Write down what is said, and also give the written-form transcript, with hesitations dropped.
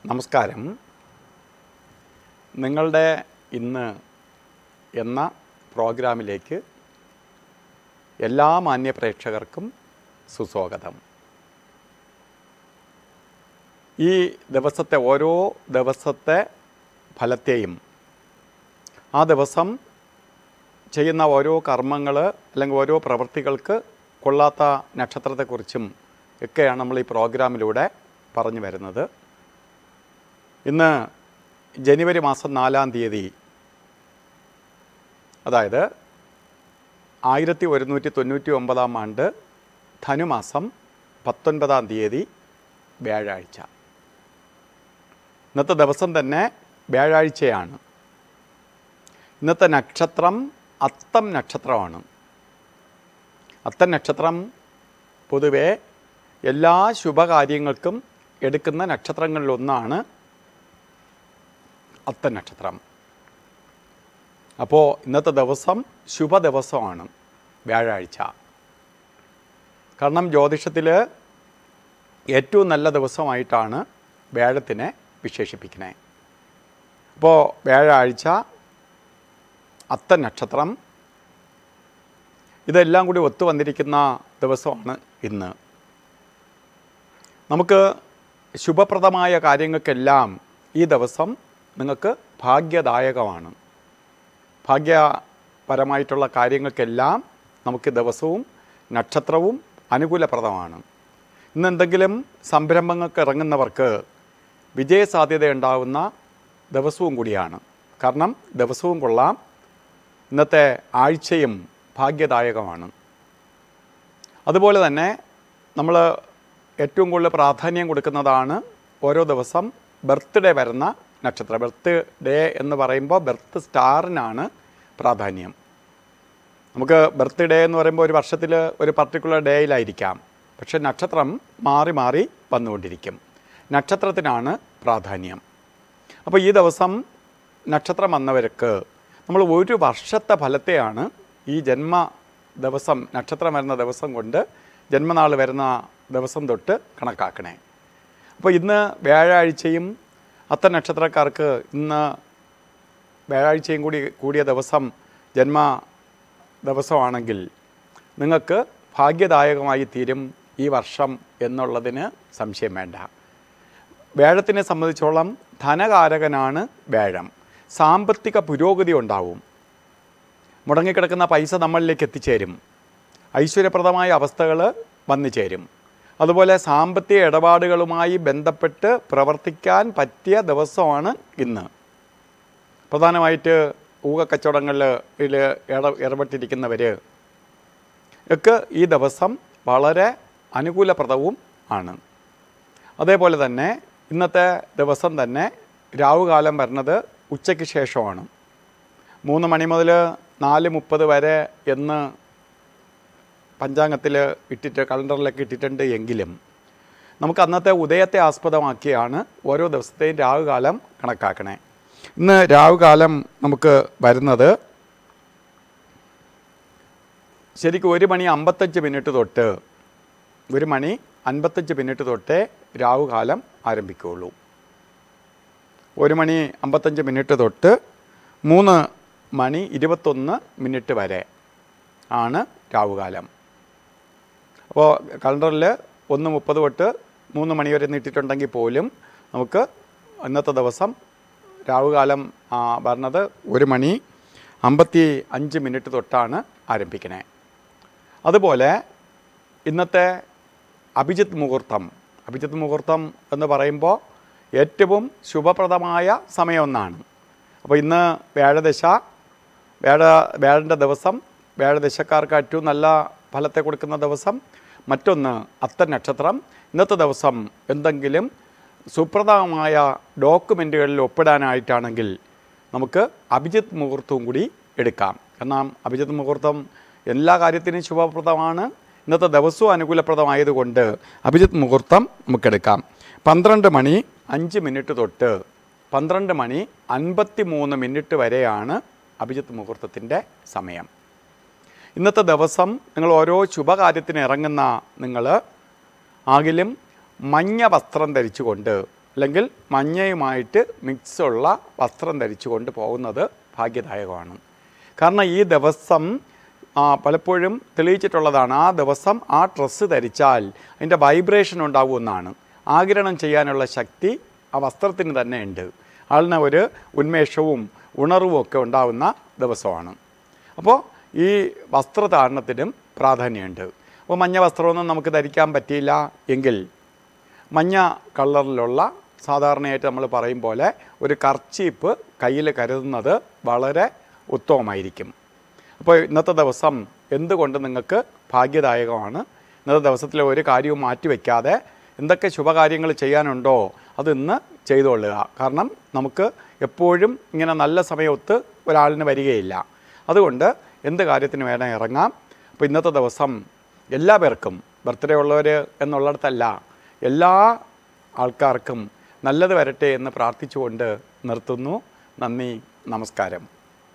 നമസ്കാരം. നിങ്ങളുടെ ഇന്ന് എന്ന പ്രോഗ്രാമിലേക്ക് എല്ലാ മാന്യപ്രേക്ഷകർക്കും സുസ്വാഗതം. ഈ ദിവസത്തെ ഓരോ ദിവസത്തെ ഫലത്തെയും ആ ദിവസം ചെയ്യുന്ന ഓരോ കർമ്മങ്ങൾ അല്ലെങ്കിൽ ഓരോ പ്രവൃത്തികൾക്ക് കൊള്ളാത്ത നക്ഷത്രത്തെക്കുറിച്ചും ഒക്കെയാണ് നമ്മൾ ഈ പ്രോഗ്രാമിലൂടെ പറഞ്ഞു വരുന്നത്. ഇന്ന് ജനുവരി മാസം 4-ാം തീയതി, അതായത് 1199 ആണ്ട് ധനുമാസം 19-ാം തീയതി വ്യാഴാഴ്ച. ഇന്നത്തെ ദിവസം തന്നെ വ്യാഴാഴ്ചയാണ്. ഇന്നത്തെ നക്ഷത്രം അത്തം നക്ഷത്രമാണ്. അത്തം നക്ഷത്രം പൊതുവെ എല്ലാ ശുഭകാര്യങ്ങൾക്കും എടുക്കുന്ന നക്ഷത്രങ്ങളിലൊന്നാണ് അത്തം നക്ഷത്രം. അപ്പോൾ ഇന്നത്തെ ദിവസം ശുഭദിവസമാണ്, വ്യാഴാഴ്ച. കാരണം ജ്യോതിഷത്തിൽ ഏറ്റവും നല്ല ദിവസമായിട്ടാണ് വ്യാഴത്തിനെ വിശേഷിപ്പിക്കുന്നത്. അപ്പോൾ വ്യാഴാഴ്ച, അത്തം നക്ഷത്രം, ഇതെല്ലാം കൂടി ഒത്തു വന്നിരിക്കുന്ന ദിവസമാണ് ഇന്ന്. നമുക്ക് ശുഭപ്രദമായ കാര്യങ്ങൾക്കെല്ലാം ഈ ദിവസം നിങ്ങൾക്ക് ഭാഗ്യദായകമാണ്. ഭാഗ്യപരമായിട്ടുള്ള കാര്യങ്ങൾക്കെല്ലാം നമുക്ക് ദിവസവും നക്ഷത്രവും അനുകൂലപ്രദമാണ്. ഇന്ന് എന്തെങ്കിലും സംരംഭങ്ങൾക്ക് ഇറങ്ങുന്നവർക്ക് വിജയസാധ്യത ഉണ്ടാകുന്ന ദിവസവും കൂടിയാണ്. കാരണം ദിവസവും കൊള്ളാം, ഇന്നത്തെ ആഴ്ചയും ഭാഗ്യദായകമാണ്. അതുപോലെ തന്നെ നമ്മൾ ഏറ്റവും കൂടുതൽ പ്രാധാന്യം കൊടുക്കുന്നതാണ് ഓരോ ദിവസം ബർത്ത്ഡേ വരുന്ന നക്ഷത്രം. ബർത്ത് ഡേ എന്ന് പറയുമ്പോൾ ബർത്ത് സ്റ്റാറിനാണ് പ്രാധാന്യം. നമുക്ക് ബർത്ത് ഡേ എന്ന് പറയുമ്പോൾ ഒരു വർഷത്തിൽ ഒരു പർട്ടിക്കുലർ ഡേയിലായിരിക്കാം, പക്ഷെ നക്ഷത്രം മാറി മാറി വന്നുകൊണ്ടിരിക്കും. നക്ഷത്രത്തിനാണ് പ്രാധാന്യം. അപ്പോൾ ഈ ദിവസം നക്ഷത്രം വന്നവർക്ക് നമ്മൾ ഒരു വർഷത്തെ ഫലത്തെയാണ് ഈ ജന്മ ദിവസം, നക്ഷത്രം വരുന്ന ദിവസം കൊണ്ട് ജന്മനാൾ വരുന്ന ദിവസം തൊട്ട് കണക്കാക്കണേ. അപ്പോൾ ഇന്ന് വ്യാഴാഴ്ചയും അത്തം നക്ഷത്രക്കാർക്ക് ഇന്ന് വ്യാഴാഴ്ചയും കൂടിയ ദിവസം ജന്മ ദിവസമാണെങ്കിൽ നിങ്ങൾക്ക് ഭാഗ്യദായകമായി തീരും ഈ വർഷം എന്നുള്ളതിന് സംശയം വേണ്ട. വ്യാഴത്തിനെ സംബന്ധിച്ചോളം ധനകാരകനാണ് വ്യാഴം. സാമ്പത്തിക പുരോഗതി ഉണ്ടാവും. മുടങ്ങിക്കിടക്കുന്ന പൈസ നമ്മളിലേക്ക് എത്തിച്ചേരും. ഐശ്വര്യപ്രദമായ അവസ്ഥകൾ വന്നു ചേരും. അതുപോലെ സാമ്പത്തിക ഇടപാടുകളുമായി ബന്ധപ്പെട്ട് പ്രവർത്തിക്കാൻ പറ്റിയ ദിവസമാണ് ഇന്ന്. പ്രധാനമായിട്ട് ഊഹക്കച്ചവടങ്ങളിൽ ഇടപെട്ടിരിക്കുന്നവർ ഒക്കെ ഈ ദിവസം വളരെ അനുകൂലപ്രദവും ആണ്. അതേപോലെ തന്നെ ഇന്നത്തെ ദിവസം തന്നെ രാവുകാലം വരുന്നത് ഉച്ചയ്ക്ക് ശേഷമാണ്. 3 മണി മുതൽ 4:30 വരെ എന്ന് പഞ്ചാംഗത്തിൽ കലണ്ടറിലൊക്കെ ഇട്ടിട്ടുണ്ട്. എങ്കിലും നമുക്ക് അന്നത്തെ ഉദയത്തെ ആസ്പദമാക്കിയാണ് ഓരോ ദിവസത്തെയും രാവുകാലം കണക്കാക്കണേ. ഇന്ന് രാവുകാലം നമുക്ക് വരുന്നത് ശരിക്കും 1:55 തൊട്ട് 1:55 തൊട്ടേ രാവുകാലം ആരംഭിക്കുകയുള്ളൂ. 1:55 തൊട്ട് 3:21 വരെ ആണ് രാവുകാലം. അപ്പോൾ കലണ്ടറിൽ 1:30 തൊട്ട് 3 മണി വരെ നീട്ടിയിട്ടുണ്ടെങ്കിൽ പോലും നമുക്ക് ഇന്നത്തെ ദിവസം രാവുകാലം വരുന്നത് 1:55 തൊട്ടാണ് ആരംഭിക്കുന്നത്. അതുപോലെ ഇന്നത്തെ അഭിജിത്ത് മുഹൂർത്തം എന്ന് പറയുമ്പോൾ ഏറ്റവും ശുഭപ്രദമായ സമയമൊന്നാണ്. അപ്പോൾ ഇന്ന് വ്യാഴദശ, വ്യാഴൻ്റെ ദിവസം, വ്യാഴദശക്കാർക്ക് ഏറ്റവും നല്ല ഫലത്തെ കൊടുക്കുന്ന ദിവസം. മറ്റൊന്ന് അത്തം നക്ഷത്രം. ഇന്നത്തെ ദിവസം എന്തെങ്കിലും സുപ്രധാനമായ ഡോക്യുമെൻറ്റുകളിൽ ഒപ്പിടാനായിട്ടാണെങ്കിൽ നമുക്ക് അഭിജിത്ത് മുഹൂർത്തവും കൂടി എടുക്കാം. എന്നാൽ അഭിജിത്ത് മുഹൂർത്തം എല്ലാ കാര്യത്തിനും ശുഭപ്രദമാണ്. ഇന്നത്തെ ദിവസവും അനുകൂലപ്രദമായതുകൊണ്ട് അഭിജിത്ത് മുഹൂർത്തം നമുക്കെടുക്കാം. 12:05 തൊട്ട് 12:53 വരെയാണ് അഭിജിത്ത് മുഹൂർത്തത്തിൻ്റെ സമയം. ഇന്നത്തെ ദിവസം നിങ്ങൾ ഓരോ ശുഭകാര്യത്തിന് ഇറങ്ങുന്ന നിങ്ങൾ ആകിലും മഞ്ഞ വസ്ത്രം ധരിച്ചുകൊണ്ട് അല്ലെങ്കിൽ മഞ്ഞയുമായിട്ട് മിക്സുള്ള വസ്ത്രം ധരിച്ചുകൊണ്ട് പോകുന്നത് ഭാഗ്യദായകമാണ്. കാരണം ഈ ദിവസം പലപ്പോഴും തെളിയിച്ചിട്ടുള്ളതാണ്, ആ ദിവസം ആ ഡ്രസ്സ് ധരിച്ചാൽ അതിൻ്റെ വൈബ്രേഷൻ ഉണ്ടാകുമെന്നാണ്. ആഗിരണം ചെയ്യാനുള്ള ശക്തി ആ വസ്ത്രത്തിന് തന്നെ ഉണ്ട്. ആളിന് ഒരു ഉന്മേഷവും ഉണർവും ഒക്കെ ഉണ്ടാകുന്ന ദിവസമാണ്. അപ്പോൾ ഈ വസ്ത്രധാരണത്തിനും പ്രാധാന്യമുണ്ട്. അപ്പോൾ മഞ്ഞ വസ്ത്രമൊന്നും നമുക്ക് ധരിക്കാൻ പറ്റിയില്ല എങ്കിൽ മഞ്ഞ കളറിലുള്ള സാധാരണയായിട്ട് നമ്മൾ പറയും പോലെ ഒരു കർച്ചീപ്പ് കയ്യിൽ കരുതുന്നത് വളരെ ഉത്തമമായിരിക്കും. അപ്പോൾ ഇന്നത്തെ ദിവസം എന്തുകൊണ്ട് നിങ്ങൾക്ക് ഭാഗ്യദായകമാണ്. ഇന്നത്തെ ദിവസത്തിലെ ഒരു കാര്യവും മാറ്റിവെക്കാതെ എന്തൊക്കെ ശുഭകാര്യങ്ങൾ ചെയ്യാനുണ്ടോ അത് ഇന്ന് ചെയ്തുകൊള്ളുക. കാരണം നമുക്ക് എപ്പോഴും ഇങ്ങനെ നല്ല സമയത്ത് ഒരാളിന് വരികയില്ല. അതുകൊണ്ട് എന്ത് കാര്യത്തിന് വേണം ഇറങ്ങാം. അപ്പോൾ ഇന്നത്തെ ദിവസം എല്ലാ പേർക്കും, ബർത്ത്ഡേ ഉള്ളവർ എന്നുള്ളിടത്തല്ല, എല്ലാ ആൾക്കാർക്കും നല്ലത് വരട്ടെ എന്ന് പ്രാർത്ഥിച്ചുകൊണ്ട് നിർത്തുന്നു. നന്ദി, നമസ്കാരം.